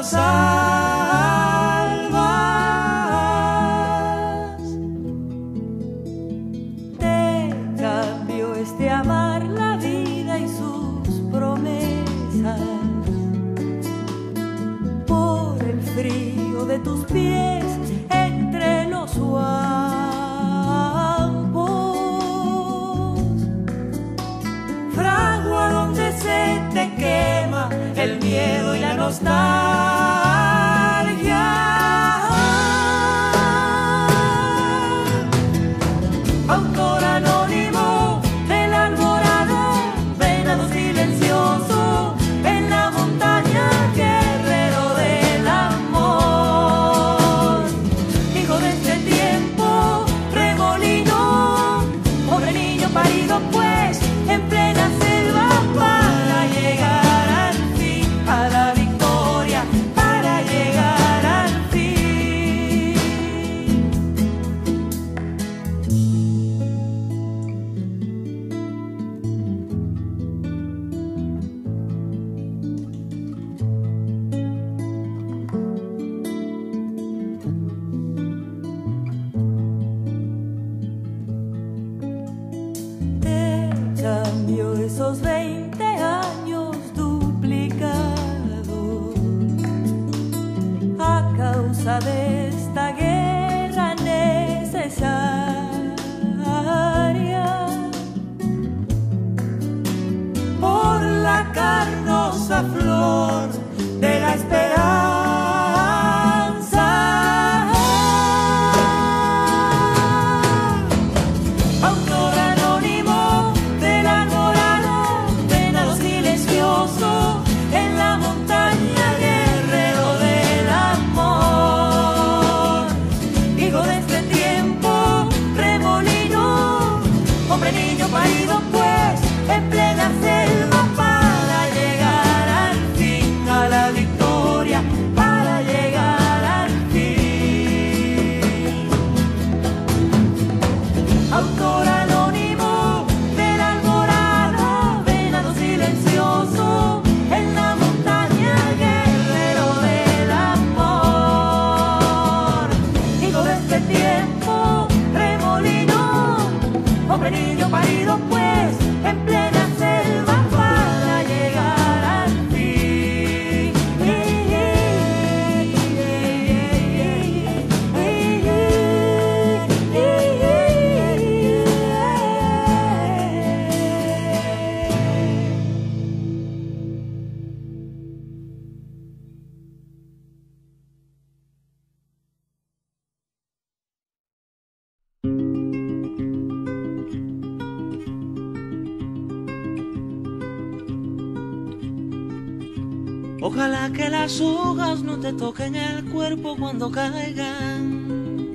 salvas. Te cambio este amar la vida y sus promesas por el frío de tus pies entre los campos, fragua donde se te quema el miedo y la nostalgia. Autor anónimo del alborada, venado silencioso en la montaña, guerrero del amor, hijo de este tiempo, remolino, pobre niño parido pues en plena selva para llegar al fin a la victoria, para llegar al fin. Te cambio esos 20 años duplicados a causa de esta guerra necesaria, por la carnosa flor de la esperanza. Autor anónimo del alborada, venado silencioso en la montaña, guerrero del amor, hijo de este tiempo, remolino, hombre niño parido pues en plena selva para llegar al fin a la victoria, para llegar al fin. Autor anónimo del alborada, venado silencioso en la montaña, guerrero del amor, hijo de este tiempo, remolino, hombre niño parido pues en plena selva para llegar al fin. Ojalá que las hojas no te toquen el cuerpo cuando caigan,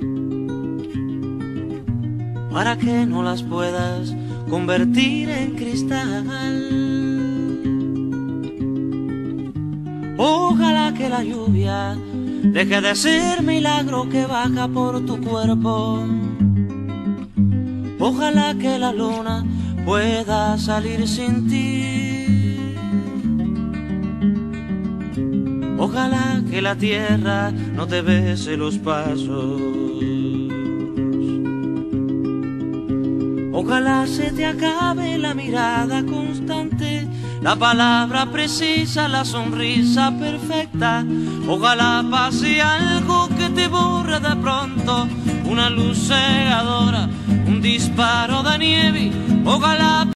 para que no las puedas convertir en cristal. Ojalá que la lluvia deje de ser milagro que baja por tu cuerpo. Ojalá que la luna pueda salir sin ti. Ojalá que la tierra no te bese los pasos. Ojalá se te acabe la mirada constante, la palabra precisa, la sonrisa perfecta. Ojalá pase algo que te borre de pronto, una luz cegadora, un disparo de nieve. Ojalá